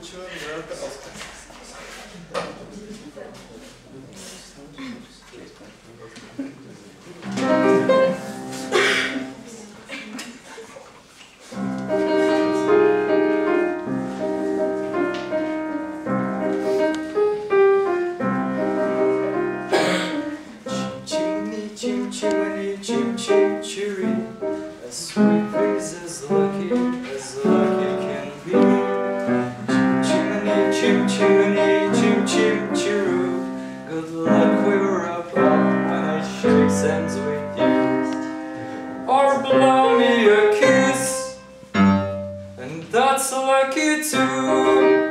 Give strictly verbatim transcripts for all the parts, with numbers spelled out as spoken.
Obučujem velké auto. Chim-chimney, chim-chim, cherie, as sweet is as lucky as lucky can be. Chim-chimney, chim-chimney, chim-chim, cheerie, good luck we're up when I shake hands with you. Or blow me a kiss, and that's lucky too.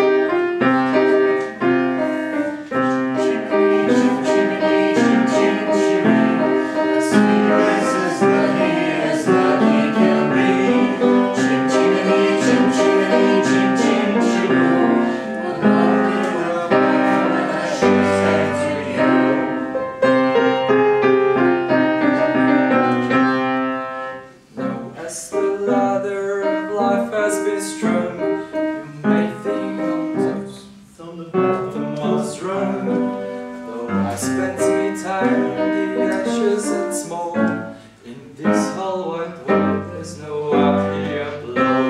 As the ladder of life has been strung, you may think on the bottom was rung. Though I spent me time in the ashes and smoke, in this whole wide world there's no happier blow.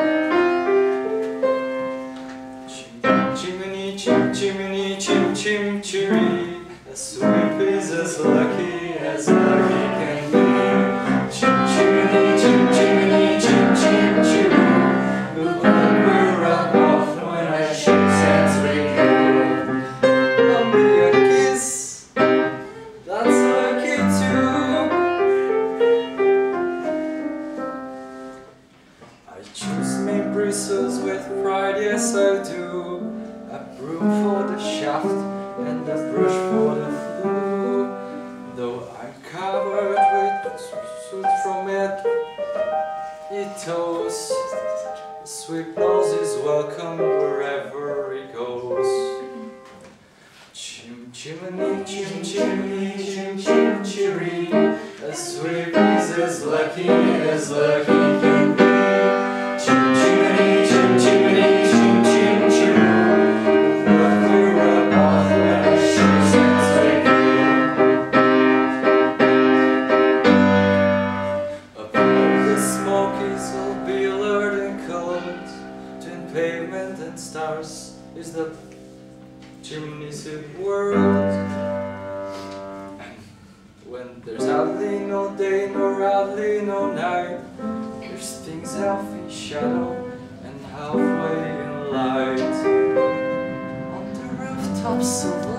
Chim-chimney, chim-chimney, chim-chim, cherie, a sweep is as lucky as lucky can be. Chim-chimney, chim-chimney, chim-chim, cherie, good luck we're up off when I shake hands with you. Blow me a kiss, that's lucky too. I choose me bristles with pride, yes I do. A broom for the shaft and a brush for the flue. Though I'm covered with soot from it, it toes. The sweet nose is welcome wherever it goes. Chim-chimney, chim-chimney, chim-chim, cherie, as sweet is as lucky as lucky can be. Chim-chimney, chim-chimney, chim-chim, cherie, good luck we're up off when I shake hands with you. Above the smokies will be alert and cold. Between pavement and stars is the chimney's world. When there's hardly no day nor hardly no night, there's things half in shadow and halfway in light. On the rooftops of